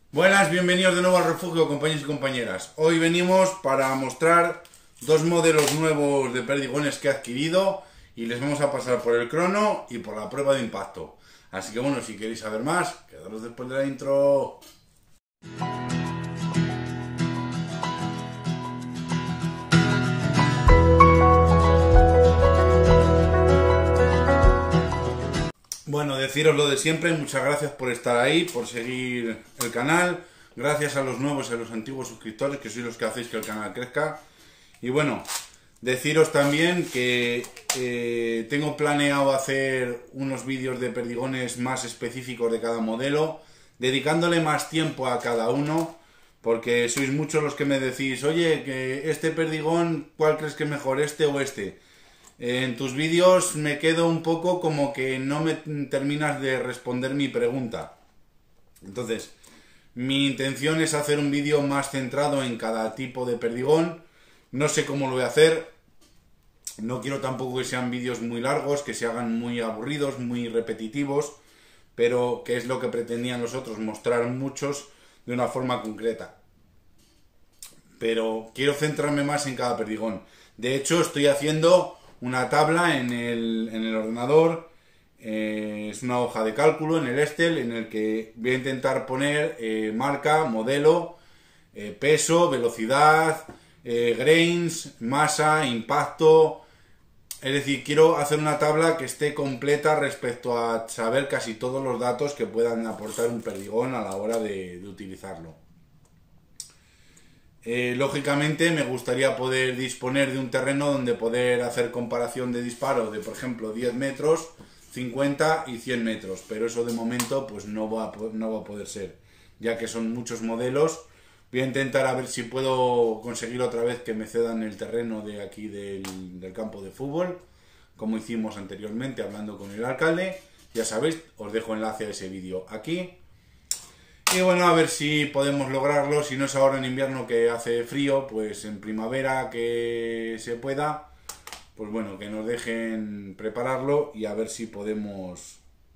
Buenas, bienvenidos de nuevo al refugio, compañeros y compañeras. Hoy venimos para mostrar dos modelos nuevos de perdigones que he adquirido y les vamos a pasar por el crono y por la prueba de impacto. Así que bueno, si queréis saber más, quedaros después de la intro. Bueno, deciros lo de siempre, muchas gracias por estar ahí, por seguir el canal, gracias a los nuevos y a los antiguos suscriptores, que sois los que hacéis que el canal crezca. Y bueno, deciros también que tengo planeado hacer unos vídeos de perdigones más específicos de cada modelo, dedicándole más tiempo a cada uno, porque sois muchos los que me decís, oye, que este perdigón, ¿cuál crees que es mejor, este o este? En tus vídeos me quedo un poco como que no me terminas de responder mi pregunta. Entonces, mi intención es hacer un vídeo más centrado en cada tipo de perdigón. No sé cómo lo voy a hacer. No quiero tampoco que sean vídeos muy largos, que se hagan muy aburridos, muy repetitivos, pero que es lo que pretendían los otros, mostrar muchos de una forma concreta. Pero quiero centrarme más en cada perdigón. De hecho, estoy haciendo una tabla en el ordenador, es una hoja de cálculo en el Excel en el que voy a intentar poner marca, modelo, peso, velocidad, grains, masa, impacto. Es decir, quiero hacer una tabla que esté completa respecto a saber casi todos los datos que puedan aportar un perdigón a la hora de utilizarlo. Lógicamente me gustaría poder disponer de un terreno donde poder hacer comparación de disparo de, por ejemplo, 10 metros, 50 y 100 metros, pero eso de momento pues no va a poder ser, ya que son muchos modelos. Voy a intentar a ver si puedo conseguir otra vez que me cedan el terreno de aquí del campo de fútbol, como hicimos anteriormente hablando con el alcalde. Ya sabéis, os dejo enlace a ese vídeo aquí. Y bueno, a ver si podemos lograrlo, si no es ahora en invierno que hace frío, pues en primavera que se pueda, pues bueno, que nos dejen prepararlo y a ver si podemos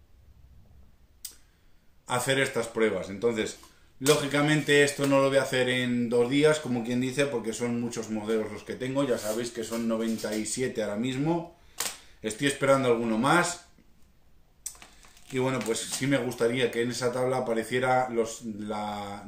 hacer estas pruebas. Entonces, lógicamente esto no lo voy a hacer en 2 días, como quien dice, porque son muchos modelos los que tengo, ya sabéis que son 97 ahora mismo, estoy esperando alguno más. Y bueno, pues sí me gustaría que en esa tabla apareciera la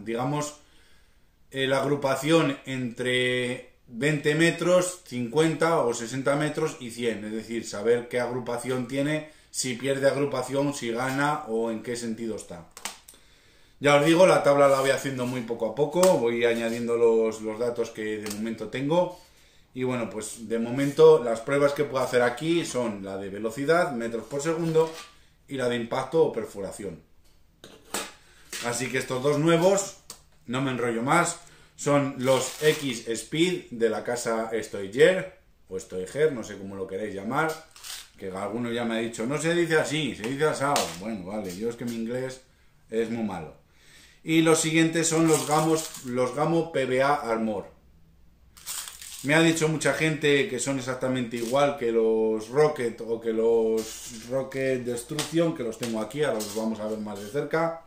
agrupación entre 20 metros, 50 o 60 metros y 100. Es decir, saber qué agrupación tiene, si pierde agrupación, si gana o en qué sentido está. Ya os digo, la tabla la voy haciendo muy poco a poco, voy añadiendo los datos que de momento tengo. Y bueno, pues de momento las pruebas que puedo hacer aquí son la de velocidad, metros por segundo, y la de impacto o perforación. Así que estos dos nuevos, no me enrollo más, son los X-Speed de la casa Stoiger o Stoiger, no sé cómo lo queréis llamar, que alguno ya me ha dicho, no se dice así, se dice asado. Bueno, vale, yo es que mi inglés es muy malo. Y los siguientes son los Gamo PVA Armor. Me ha dicho mucha gente que son exactamente igual que los Rocket o que los Rocket Destruction, que los tengo aquí, ahora los vamos a ver más de cerca.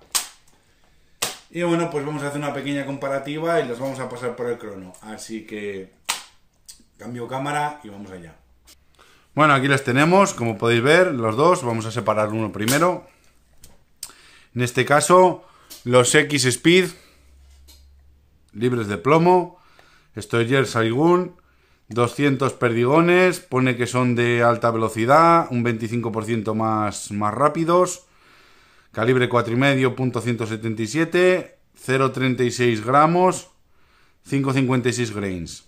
Y bueno, pues vamos a hacer una pequeña comparativa y los vamos a pasar por el crono. Así que cambio cámara y vamos allá. Bueno, aquí les tenemos, como podéis ver, los dos. Vamos a separar uno primero. En este caso, los X-Speed, libres de plomo. Stoiger Saigun, 200 perdigones, pone que son de alta velocidad, un 25% más rápidos, calibre 4,5, .177, 0,36 gramos, 5,56 grains.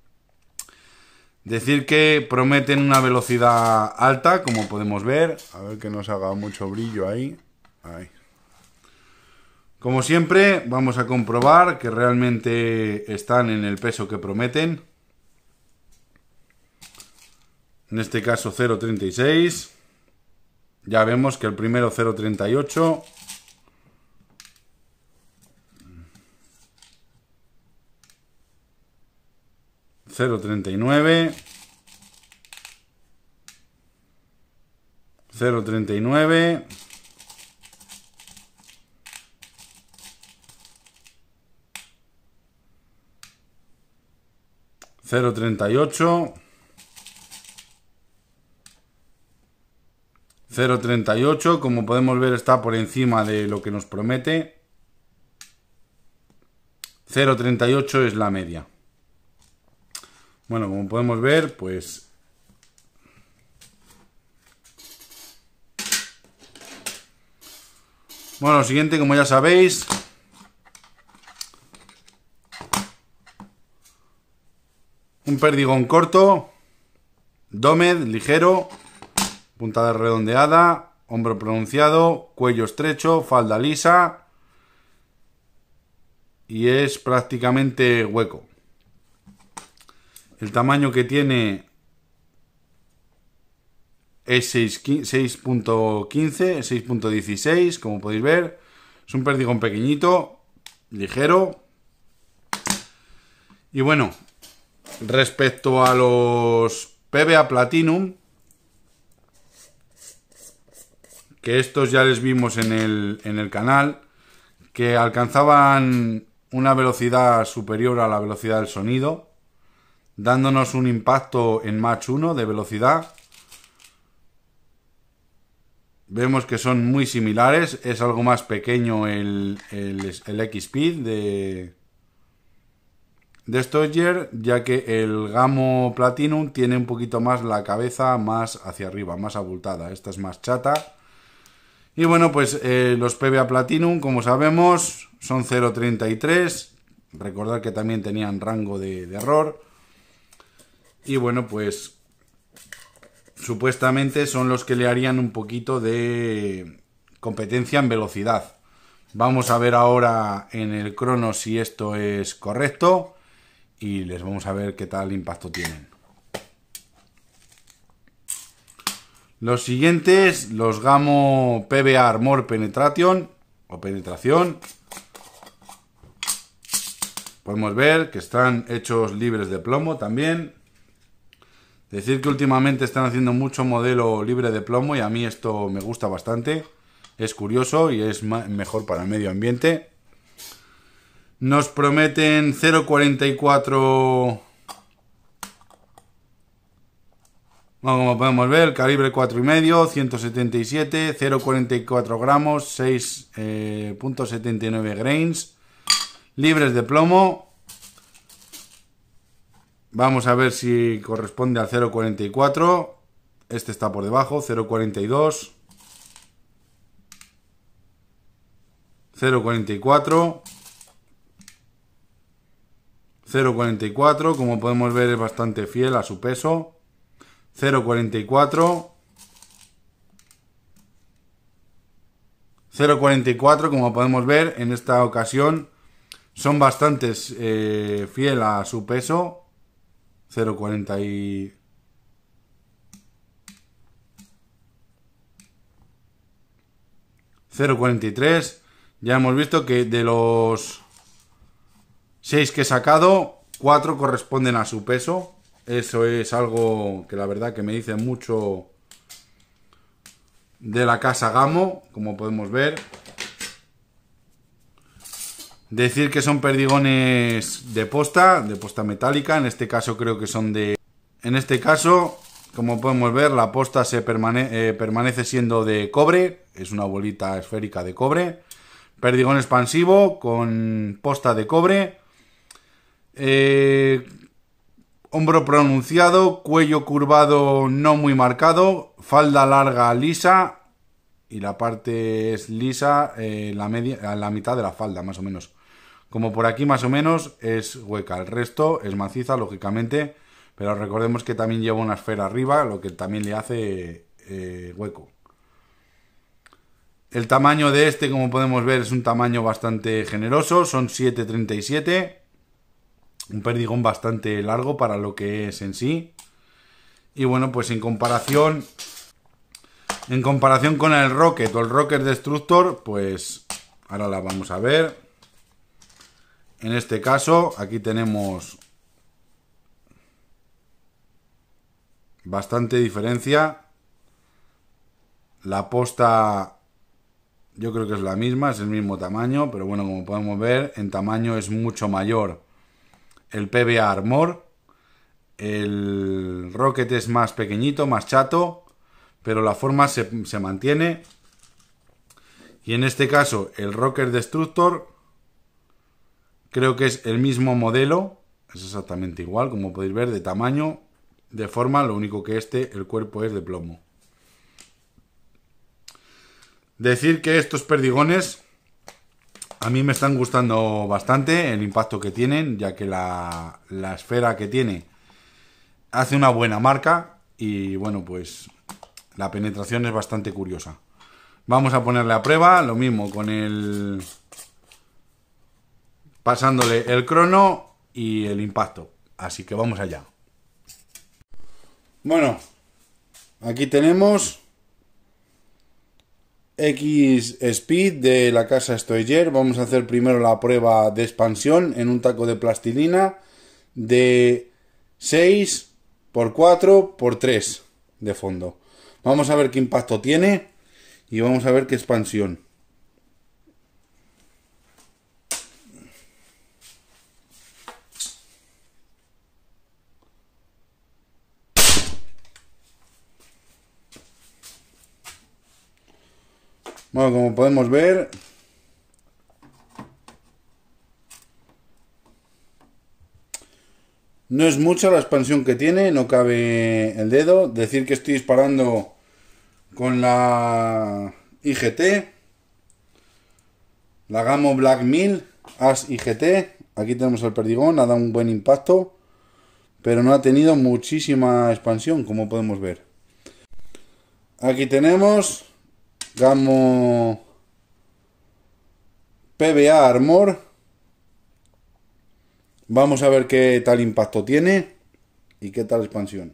Decir que prometen una velocidad alta, como podemos ver. A ver que no se haga mucho brillo ahí. Ahí. Como siempre, vamos a comprobar que realmente están en el peso que prometen. En este caso 0,36. Ya vemos que el primero 0,38. 0,39. 0,39. 0,38. 0,38, como podemos ver está por encima de lo que nos promete. 0,38 es la media. Bueno, como podemos ver, pues bueno, lo siguiente, como ya sabéis, un perdigón corto, Domed, ligero, puntada redondeada, hombro pronunciado, cuello estrecho, falda lisa y es prácticamente hueco. El tamaño que tiene es 6.15, 6.16, como podéis ver. Es un perdigón pequeñito, ligero. Y bueno, respecto a los PVA Platinum, que estos ya les vimos en el canal, que alcanzaban una velocidad superior a la velocidad del sonido, dándonos un impacto en Mach 1 de velocidad. Vemos que son muy similares, es algo más pequeño el X-Speed de Stoyer, ya que el Gamo Platinum tiene un poquito más la cabeza más hacia arriba, más abultada. Esta es más chata. Y bueno, pues los PVA Platinum, como sabemos, son 0.33. Recordad que también tenían rango de error. Y bueno, pues supuestamente son los que le harían un poquito de competencia en velocidad. Vamos a ver ahora en el crono si esto es correcto y les vamos a ver qué tal impacto tienen. Los siguientes, los Gamo PVA Armor Penetration o penetración. Podemos ver que están hechos libres de plomo también. Decir que últimamente están haciendo mucho modelo libre de plomo y a mí esto me gusta bastante. Es curioso y es mejor para el medio ambiente. Nos prometen 0.44. Bueno, como podemos ver, calibre 4,5, 177, 0,44 gramos, 6.79 grains, libres de plomo. Vamos a ver si corresponde al 0,44. Este está por debajo, 0,42. 0,44. 0,44, como podemos ver es bastante fiel a su peso. 0,44. 0,44, como podemos ver en esta ocasión son bastantes fiel a su peso. 0,40 0,43. Ya hemos visto que de los 6 que he sacado, 4 corresponden a su peso. Eso es algo que la verdad que me dice mucho de la casa Gamo, como podemos ver. Decir que son perdigones de posta metálica. En este caso creo que son de... En este caso, como podemos ver, la posta permanece siendo de cobre. Es una bolita esférica de cobre. Perdigón expansivo con posta de cobre. Hombro pronunciado, cuello curvado no muy marcado, falda larga lisa y la parte es lisa, la mitad de la falda más o menos. Como por aquí más o menos es hueca, el resto es maciza lógicamente, pero recordemos que también lleva una esfera arriba, lo que también le hace hueco. El tamaño de este, como podemos ver, es un tamaño bastante generoso, son 7,37. Un perdigón bastante largo para lo que es en sí. Y bueno, pues en comparación con el Rocket o el Rocket Destructor, pues ahora la vamos a ver. En este caso, aquí tenemos bastante diferencia. La posta yo creo que es la misma, es el mismo tamaño, pero bueno, como podemos ver, en tamaño es mucho mayor el PVA Armor. el Rocket es más pequeñito, más chato, pero la forma se mantiene. Y en este caso el Rocket Destructor creo que es el mismo modelo, es exactamente igual, como podéis ver, de tamaño, de forma, lo único que el cuerpo es de plomo. Decir que estos perdigones a mí me están gustando bastante el impacto que tienen, ya que la esfera que tiene hace una buena marca y bueno, pues la penetración es bastante curiosa. Vamos a ponerle a prueba, lo mismo con el... pasándole el crono y el impacto. Así que vamos allá. Bueno, aquí tenemos X Speed de la casa Stoyer. Vamos a hacer primero la prueba de expansión en un taco de plastilina de 6 por 4 por 3 de fondo. Vamos a ver qué impacto tiene y vamos a ver qué expansión. Bueno, como podemos ver, no es mucha la expansión que tiene, no cabe el dedo. Decir que estoy disparando con la IGT, la Gamo Black 1000 As IGT. Aquí tenemos el perdigón, ha dado un buen impacto, pero no ha tenido muchísima expansión, como podemos ver. Aquí tenemos Gamo PBA Armor. Vamos a ver qué tal impacto tiene y qué tal expansión.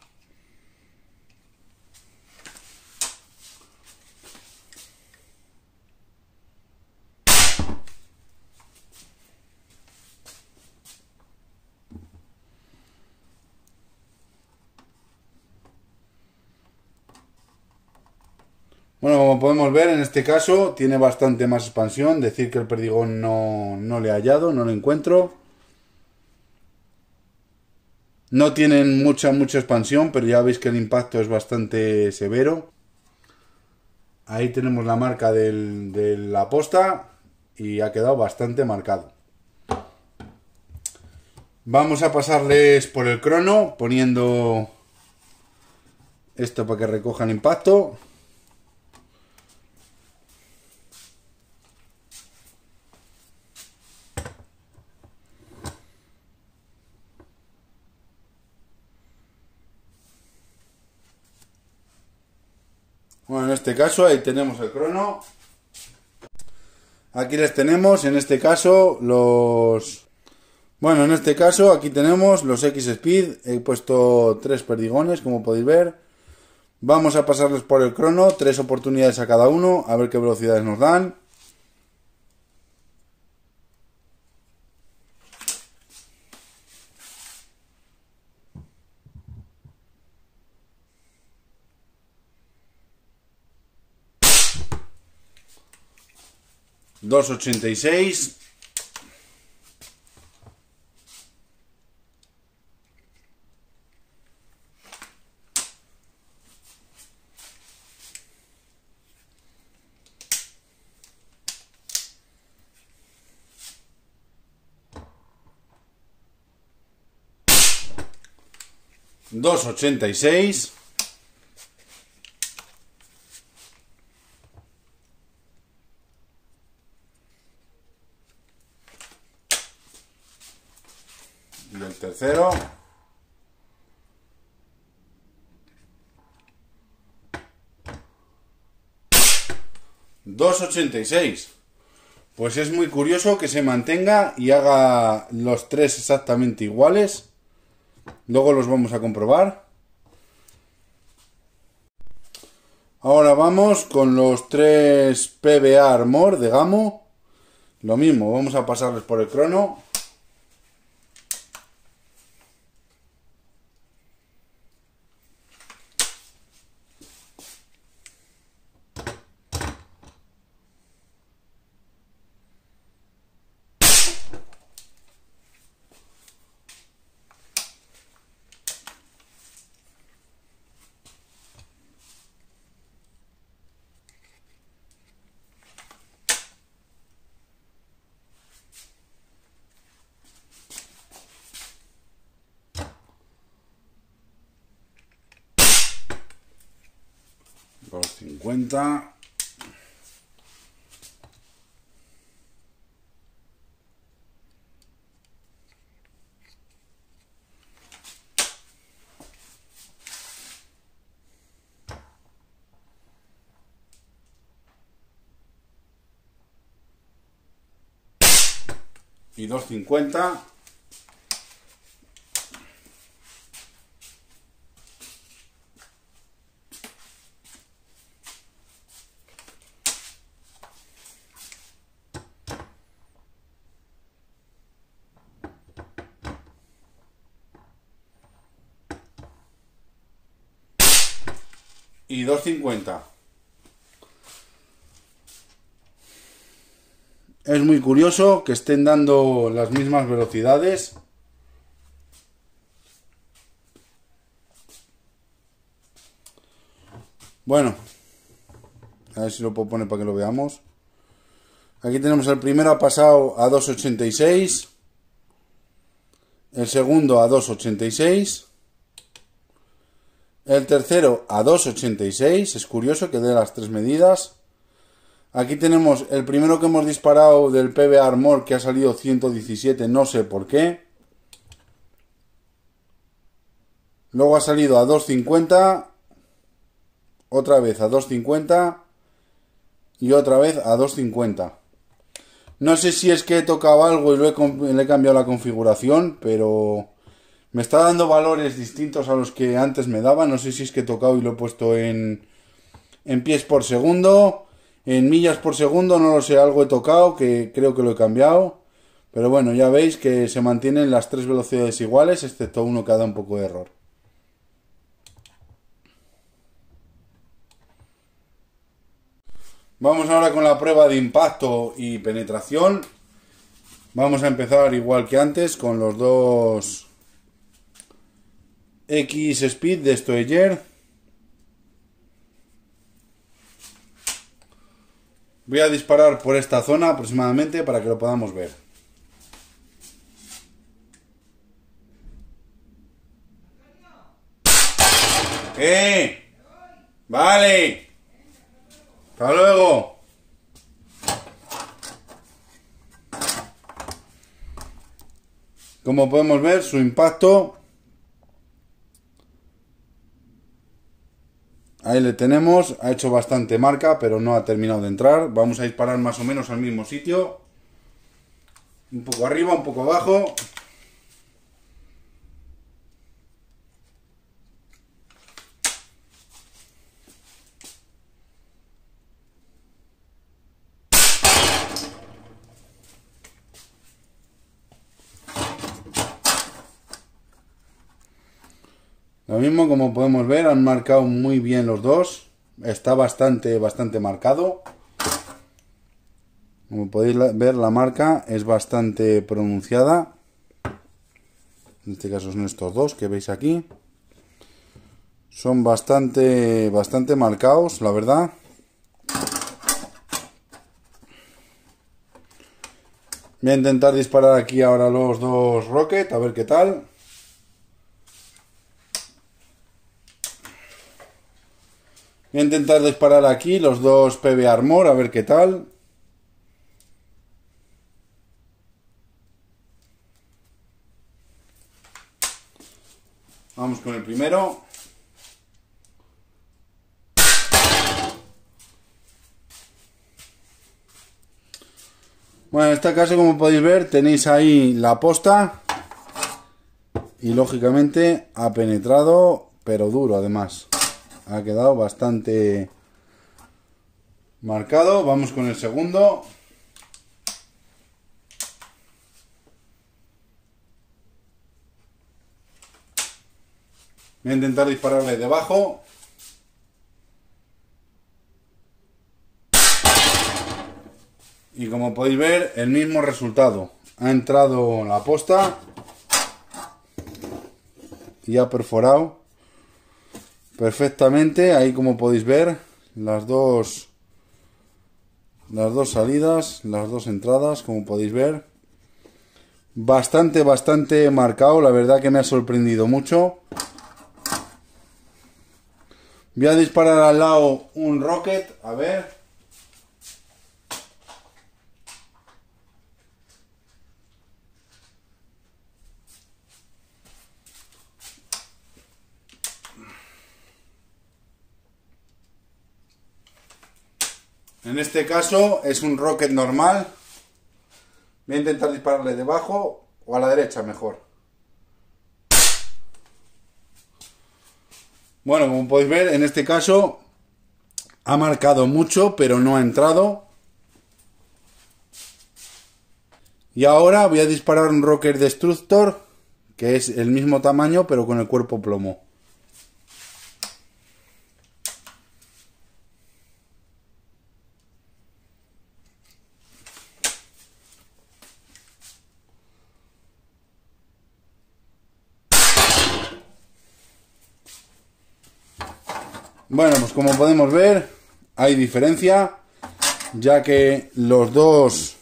Bueno, como podemos ver, en este caso tiene bastante más expansión. Decir que el perdigón no le he hallado, no lo encuentro. No tienen mucha expansión, pero ya veis que el impacto es bastante severo. Ahí tenemos la marca de la posta y ha quedado bastante marcado. Vamos a pasarles por el crono poniendo esto para que recojan impacto. Bueno, en este caso ahí tenemos el crono. Aquí les tenemos, en este caso, los... Bueno, en este caso aquí tenemos los X Speed. He puesto 3 perdigones, como podéis ver. Vamos a pasarles por el crono, 3 oportunidades a cada uno, a ver qué velocidades nos dan. $2.86. $2.86. Y el tercero. $2.86. Pues es muy curioso que se mantenga y haga los 3 exactamente iguales. Luego los vamos a comprobar. Ahora vamos con los 3 PBA Armor de Gamo. Lo mismo, vamos a pasarles por el crono. 250. Y 250. Y 250. Es muy curioso que estén dando las mismas velocidades. Bueno, a ver si lo puedo poner para que lo veamos. Aquí tenemos el primero ha pasado a 2.86. El segundo a 2.86. El tercero a 2.86. Es curioso que dé las tres medidas. Aquí tenemos el primero que hemos disparado del PB Armor, que ha salido 117, no sé por qué. Luego ha salido a 2.50. Otra vez a 2.50. Y otra vez a 2.50. No sé si es que he tocado algo y le he cambiado la configuración, pero me está dando valores distintos a los que antes me daba. No sé si es que he tocado y lo he puesto en pies por segundo. En millas por segundo, no lo sé, algo he tocado, que creo que lo he cambiado. Pero bueno, ya veis que se mantienen las tres velocidades iguales, excepto uno que da un poco de error. Vamos ahora con la prueba de impacto y penetración. Vamos a empezar igual que antes con los dos X-Speed de Stoeger. Voy a disparar por esta zona aproximadamente para que lo podamos ver. Vale. Hasta luego. Como podemos ver, su impacto. Ahí le tenemos, ha hecho bastante marca, pero no ha terminado de entrar. Vamos a disparar más o menos al mismo sitio. Un poco arriba, un poco abajo. Lo mismo, como podemos ver, han marcado muy bien los dos. Está bastante marcado. Como podéis ver, la marca es bastante pronunciada. En este caso son estos dos que veis aquí. Son bastante marcados, la verdad. Voy a intentar disparar aquí ahora los dos rocket, a ver qué tal. Voy a intentar disparar aquí los dos PB Armor, a ver qué tal. Vamos con el primero. Bueno, en este caso, como podéis ver, tenéis ahí la posta. Y lógicamente ha penetrado, pero duro además. Ha quedado bastante marcado. Vamos con el segundo. Voy a intentar dispararle debajo. Y como podéis ver, el mismo resultado. Ha entrado la posta y ha perforado perfectamente. Ahí, como podéis ver, las dos salidas, las dos entradas, como podéis ver. Bastante marcado. La verdad que me ha sorprendido mucho. Voy a disparar al lado un rocket, a ver. En este caso es un rocket normal. Voy a intentar dispararle debajo o a la derecha mejor. Bueno, como podéis ver, en este caso ha marcado mucho, pero no ha entrado. Y ahora voy a disparar un Rocket Destructor, que es el mismo tamaño, pero con el cuerpo plomo. Bueno, pues como podemos ver, hay diferencia, ya que los dos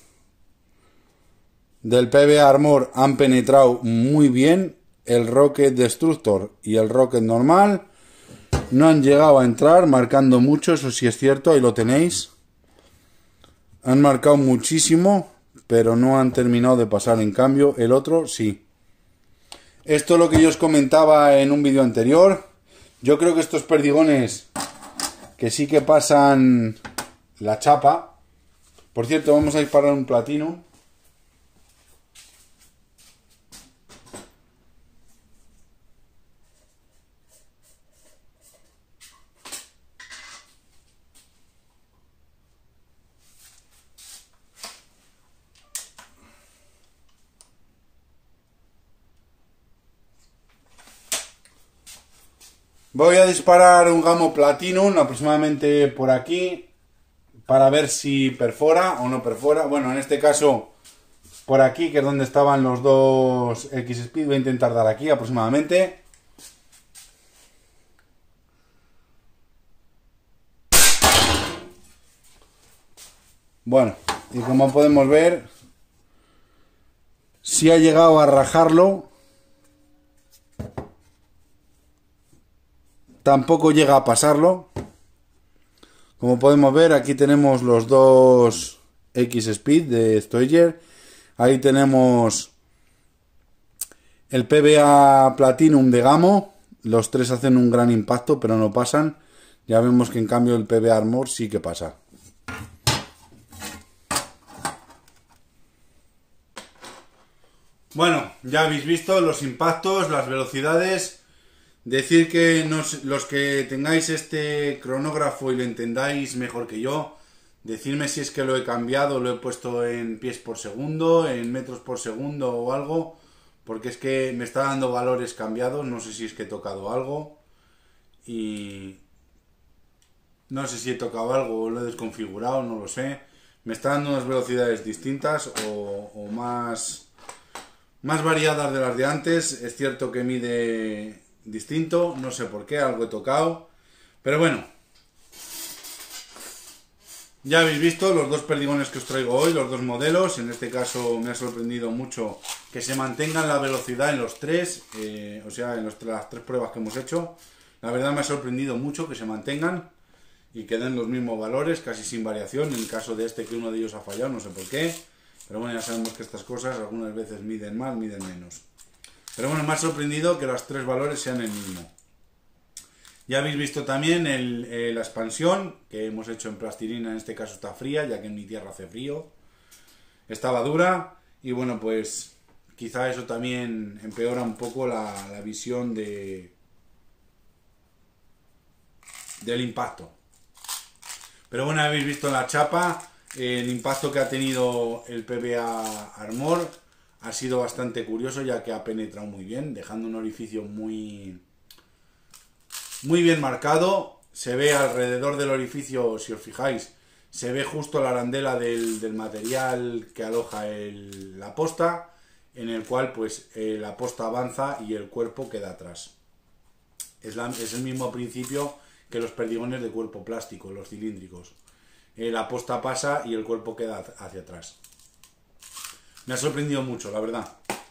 del PBA Armor han penetrado muy bien. El Rocket Destructor y el Rocket normal no han llegado a entrar, marcando mucho, eso sí es cierto, ahí lo tenéis. Han marcado muchísimo, pero no han terminado de pasar, en cambio el otro sí. Esto es lo que yo os comentaba en un vídeo anterior. Yo creo que estos perdigones que sí que pasan la chapa. Por cierto, vamos a disparar un platino. Voy a disparar un Gamo Platinum aproximadamente por aquí para ver si perfora o no perfora. Bueno, en este caso por aquí, que es donde estaban los dos X-Speed, voy a intentar dar aquí aproximadamente. Bueno, y como podemos ver, si ha llegado a rajarlo. Tampoco llega a pasarlo. Como podemos ver, aquí tenemos los dos X-Speed de Stoiger. Ahí tenemos el PBA Platinum de Gamo. Los tres hacen un gran impacto, pero no pasan. Ya vemos que en cambio el PBA Armor sí que pasa. Bueno, ya habéis visto los impactos, las velocidades. Decir que los que tengáis este cronógrafo y lo entendáis mejor que yo, decirme si es que lo he cambiado, lo he puesto en pies por segundo, en metros por segundo o algo, porque es que me está dando valores cambiados, no sé si es que he tocado algo y no sé si he tocado algo o lo he desconfigurado, no lo sé. Me está dando unas velocidades distintas o más variadas de las de antes. Es cierto que mide distinto, no sé por qué, algo he tocado, pero bueno, ya habéis visto los dos perdigones que os traigo hoy, los dos modelos. En este caso me ha sorprendido mucho que se mantengan la velocidad en los tres, o sea, en las tres pruebas que hemos hecho. La verdad me ha sorprendido mucho que se mantengan y que den los mismos valores, casi sin variación. En el caso de este, que uno de ellos ha fallado, no sé por qué, pero bueno, ya sabemos que estas cosas algunas veces miden más, miden menos. Pero bueno, me ha sorprendido que los tres valores sean el mismo. Ya habéis visto también la expansión que hemos hecho en plastilina. En este caso está fría, ya que en mi tierra hace frío. Estaba dura y bueno, pues quizá eso también empeora un poco la visión del impacto. Pero bueno, habéis visto la chapa, el impacto que ha tenido el PBA Armor. Ha sido bastante curioso, ya que ha penetrado muy bien, dejando un orificio muy bien marcado. Se ve alrededor del orificio, si os fijáis, se ve justo la arandela del material que aloja la posta, en el cual pues la posta avanza y el cuerpo queda atrás. Es el mismo principio que los perdigones de cuerpo plástico, los cilíndricos. La posta pasa y el cuerpo queda hacia atrás. Me ha sorprendido mucho, la verdad.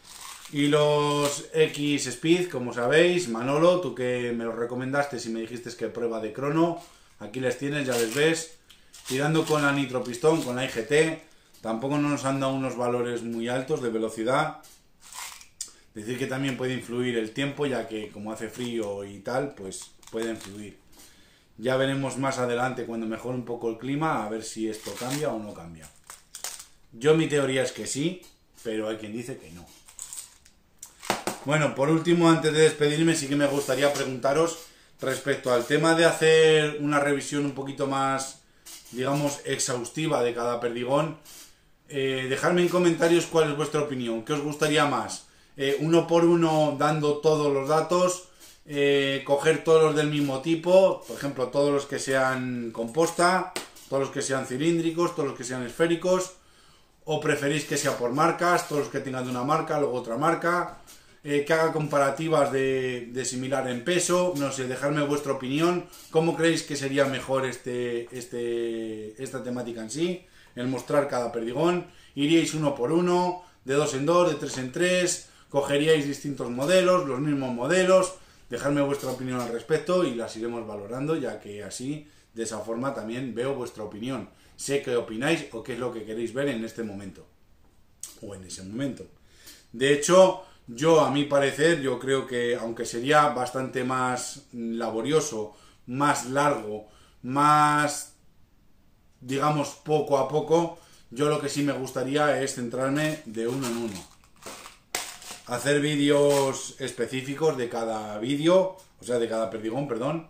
Y los X-Speed, como sabéis, Manolo, tú que me los recomendaste y me dijiste que prueba de crono, aquí les tienes, ya les ves, tirando con la nitropistón, con la IGT, tampoco nos han dado unos valores muy altos de velocidad. Decir que también puede influir el tiempo, ya que como hace frío y tal, pues puede influir. Ya veremos más adelante cuando mejore un poco el clima, a ver si esto cambia o no cambia. Yo mi teoría es que sí, pero hay quien dice que no. Bueno, por último, antes de despedirme, sí que me gustaría preguntaros respecto al tema de hacer una revisión un poquito más, digamos, exhaustiva de cada perdigón. Dejadme en comentarios cuál es vuestra opinión. ¿Qué os gustaría más? Uno por uno dando todos los datos, coger todos los del mismo tipo, por ejemplo, todos los que sean composta, todos los que sean cilíndricos, todos los que sean esféricos, o preferís que sea por marcas, todos los que tengan de una marca, luego otra marca, que haga comparativas de similar en peso, no sé, dejadme vuestra opinión, cómo creéis que sería mejor esta temática en sí, el mostrar cada perdigón, iríais uno por uno, de 2 en 2, de 3 en 3, cogeríais distintos modelos, los mismos modelos, dejadme vuestra opinión al respecto y las iremos valorando, ya que así, de esa forma también veo vuestra opinión, sé qué opináis o qué es lo que queréis ver en este momento, o en ese momento. De hecho, yo, a mi parecer, yo creo que aunque sería bastante más laborioso, más largo, más, digamos, poco a poco, yo lo que sí me gustaría es centrarme de uno en uno. Hacer vídeos específicos de cada vídeo, o sea, de cada perdigón, perdón.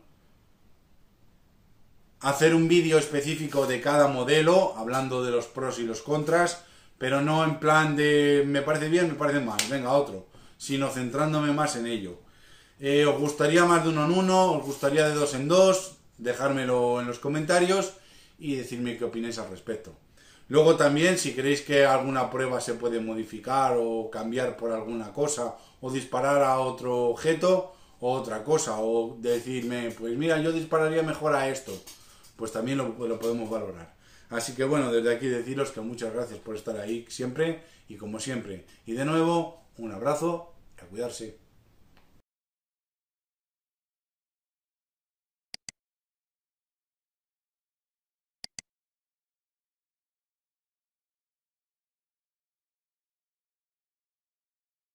Hacer un vídeo específico de cada modelo, hablando de los pros y los contras, pero no en plan de me parece bien, me parece mal, venga otro, sino centrándome más en ello. ¿Os gustaría más de uno en uno? ¿Os gustaría de 2 en 2? Dejármelo en los comentarios y decirme qué opináis al respecto. Luego también, si queréis que alguna prueba se puede modificar o cambiar por alguna cosa, o disparar a otro objeto o otra cosa, o decirme, pues mira, yo dispararía mejor a esto, pues también lo podemos valorar. Así que bueno, desde aquí deciros que muchas gracias por estar ahí siempre y como siempre. Y de nuevo, un abrazo y a cuidarse.